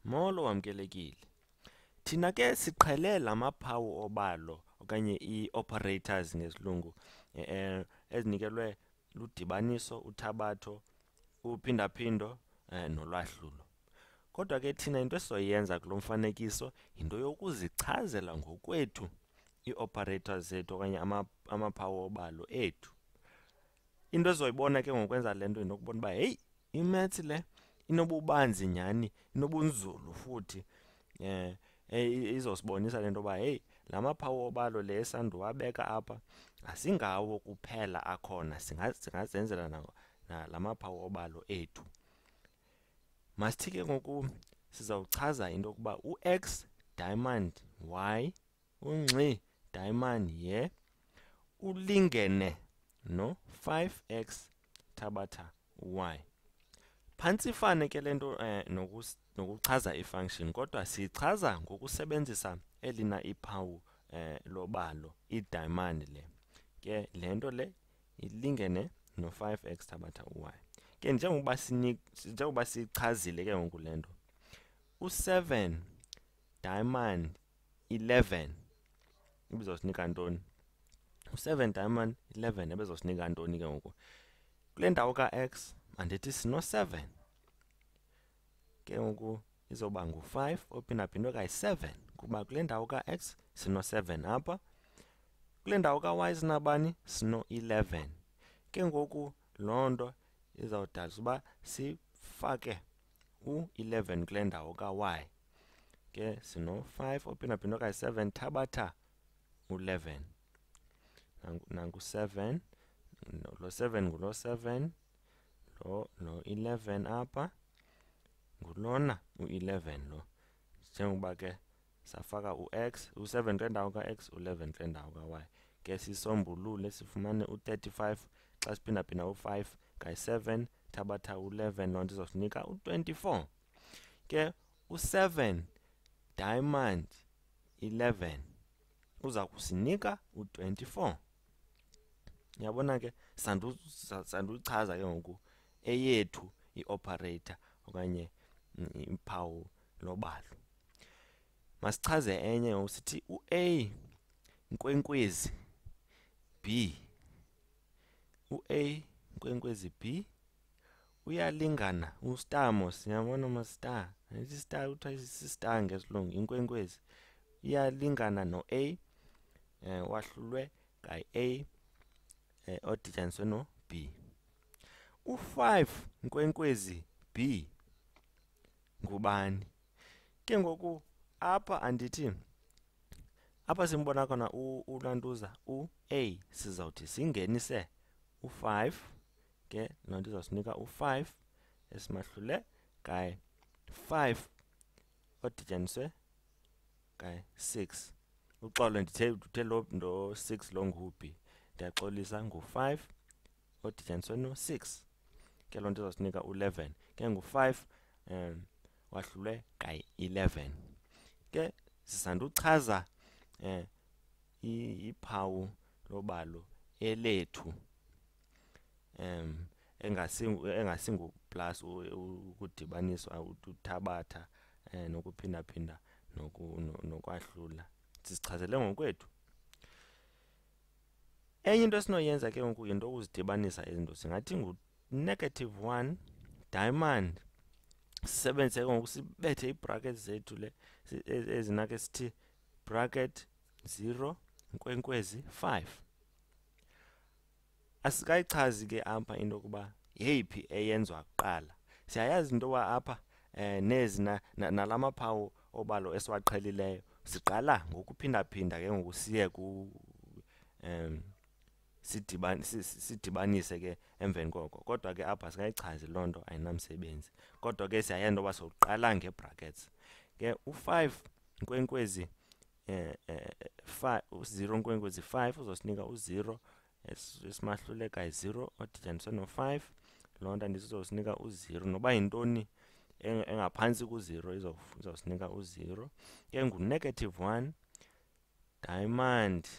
Molo wamkelekile. Thina ke siqhele lamaphawu obalo okanye ii-operators ngesilungu ezinikelwe ludibaniso, uthabatho, uphindaphindo nolwahlulo. Kodwa ke thina into esizoyenza kulo mfanekiso yinto yokuzichazela ngokwethu ii-operators zethu okanye amaphawu obalo ethu. Into ezoyibona ke ngokwenza le nto yinokubona uba heyi, imaths le inobubanzi nyhani, inobunzulu futhi. Izosibonisa le nto yoba heyi, la maphawu obalo le esanduwabeka apha asingawo kuphela akhona, singazenzela la maphawu obalo ethu. Masithi ke ngoku sizawuchaza into yokuba u-x diamond y, unxi diamond ye, ulingene no-5x thabatha y. Phantsi ifane ke le nto nokuchaza i-function, kodwa siyichaza ngokusebenzisa elina iphawu lobalo, i-diamond le. Ke le nto le ilingene no-5x thabatha y. Ke njengoba siyichazile ke ngoku le nto, u-7 diamond 11 ibizosinika ntoni? U-7 diamond 11 ebezosinika ntoni ke ngoku? Kule ndawo ka-x mandithi sino-7, ke ngoku izoba ngu-5 ophindaphindwe kayi-7 kuba kule ndawo ka-x sino-7 apha, kule ndawo ka-y sinabani? Sino-11. Ke ngoku loo nto izawudalisa uba sifake u-11 kule ndawo ka-y. Ke sino-5 ophindaphindwe kayi-7 thabatha u-11. Nangu-7, lo 7 ngulo 7, lo 11 apha ngulona u-11 lo. Njengoba ke safaka u-x, u-7 kule ndawo ka-x, u-11 kule ndawo ka-y. Ke sisombulule sifumane u-35 xa siphindaphinda u-5 kayi-7 thabatha u-11, loo nto izosinika u-24. Ke u-7 diamond 11 uza kusinika u-24. Uyabona ke sanduchaza ke ngoku eyethu i-operator okanye uphawu lobalo. Masichaze enye ngoku sithi u-a nkwenkwezi b, u-a nkwenkwezi b uyalingana, u-star mos, uyabona ma-star, i-star kuthiwa si-star ngesilungu, inkwenkwezi iyalingana no-a wahlulwe ngayi-a odityaniswe no-b. U-5 nkwenkwezi b ngubani? Ke ngoku apha andithi, apha simbona khona ulantuza u-a, sizawuthi singenise u-5, ke loo nto izawusinika u-5 esimahlule ngayi-5 odityaniswe ngayi-6. Uxolo ndithe lo 6 lo ngubi, ndiyaxolisa, ngu-5 odityaniswe no-6. Ke loo nto izawusinika u-11. Ke ngu-5 wahlulwe ngayi-11. Ke sisanduchaza iphawu lobalo elethu engasingu-plus ukudibaniswa, uthabatha nokuphindaphinda nokwahlula. Sizichazele ngokwethu. Enye into esinoyenza ke ngoku yinto yokuzidibanisa ezi zinto. Singathi ngu-1 diamond, sisebenzise ke ngoku sibethe ii-brackets zethu le ezina ke sithi bracket 0 nkwenkwezi 5. Asikayichazi ke apha into yokuba yeyiphi eyenziwa kuqala. Siyayazi into yoba apha nezi nala maphawu obalo esiwaqhelileyo siqala ngokuphindaphinda ke ngoku siye sidibanise ke emveni koko. Kodwa ke apha sikayichazi loo nto, ayinamsebenzi. Kodwa ke siyayazi into yoba soqala nge-brackets. Ke u-5 nkwenkwezi 0 nkwenkwezi 5 uzosinika u-0 esimahlule kayi-0 odityaniswe no-5. Loo nto andithi izosinika u-0, noba yintoni engaphantsi ku-0 izawusinika u-0. Ke ngu-1 diamond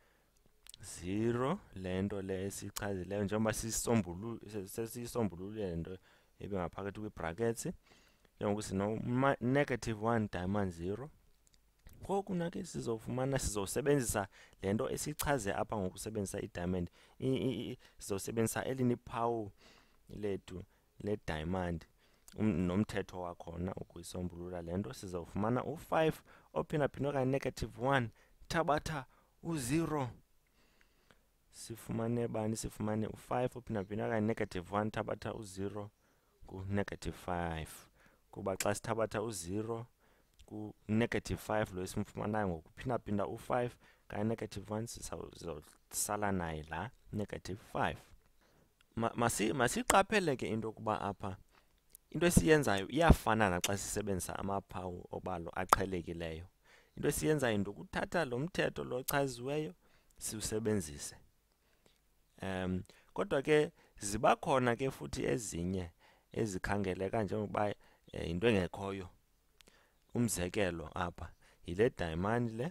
0, le nto le esiyichazileyo njengoba sesiyisombulule le nto ebengaphakathi kwi-brackets. Njengoku negative 1 diamond 0. Ngoku nake sizosebenzisa le nto esichaze apha ngokusebenzisa i-diamond. Sizosebenzisa eliniphawu lethu le-diamond, nomthetho wakhona ukuyisombulula le nto. Sizawufumana u-5 ophindaphindwe ka-1 thabatha u-0. Sifumane bani? Sifumane u-5 ophindaphindwe ka-1 thabatha u-0 ku-5. Kuba xa sithabatha u-0 ku-5 lo esimfumanayo ngokuphindaphinda u-5 ka-1 sizawusala naye la -5. Masiqaphele ke into yokuba apha into esiyenzayo iyafana naxa sisebenzisa amaphawu obalo aqhelekileyo. Into esiyenzayo into ukuthatha lo mthetho lo ochaziweyo siwusebenzise. Kodwa ke ziba khona ke futhi ezinye ezikhangeleka njengokuba into engekhoyo. Umzekelo apha yile diamond le,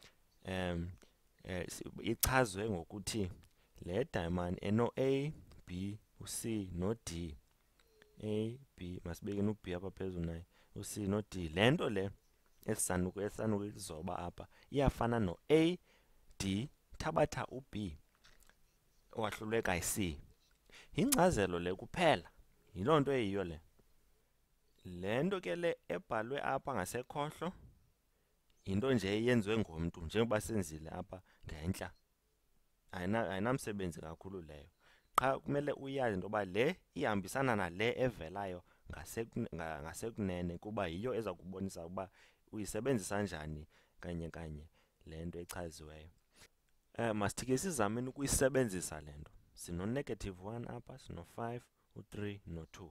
ichazwe ngokuthi le diamond eno-A, B, u-C no-D. A, B, masibekeni u-B apha phezulu naye, u-C no-D. Le nto le esisanukuyizoba apha iyafana no-A, D, thabatha u-B, wahluleka yi-C. Yinkcazelo le kuphela, yiloo nto eyiyo le. Le nto ke le ebhalwe apha ngasekhohlo yinto nje eyenziwe ngumntu, njengoba senzile apha ngentla. Ayinamsebenzi kakhulu leyo. Qha kumele uyazi into yoba le ihambisana nale evelayo ngasekunene, kuba yiyo eza kubonisa ukuba uyisebenzisa njani kanye kanye le nto echaziweyo. Masithi ke sizameni ukuyisebenzisa le nto. Sino-1 apha, sino-5, u-3 no-2.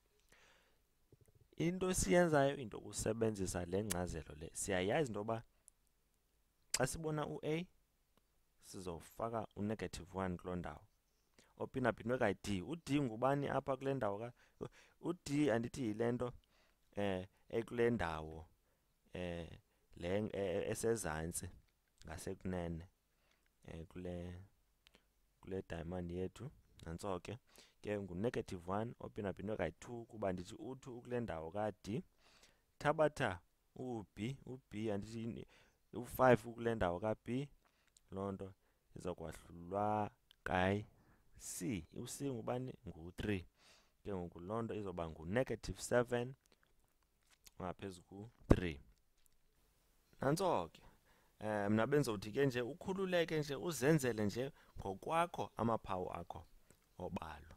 Into esiyenzayo into ukusebenzisa le ngcazelo le. Siyayazi into yoba xa sibona u-A sizofaka u-1 kuloo ndawo ophindaphindwe ka-D. U-D ngubani apha kule ndawo u-D andithi yile nto ekule ndawo le esezantsi ngasekunene kule diamond yethu. Nantso ke ngu-1 ophindaphindwe ka-2, kuba ndithi u-2 ukule ndawo ka-D. Thabatha u-B, u-B andithi u-5 ukule ndawo ka-B. Loo nto iza kwahlulwa ka-C. U-C ngubani? Ngu-3. Ke ngoku loo nto izoba ngu-7 ngaphezu ku-3. Nantso ke mna bendizawuthi ke nje ukhululeke nje uzenzele nje ngokwakho amaphawu akho obalo.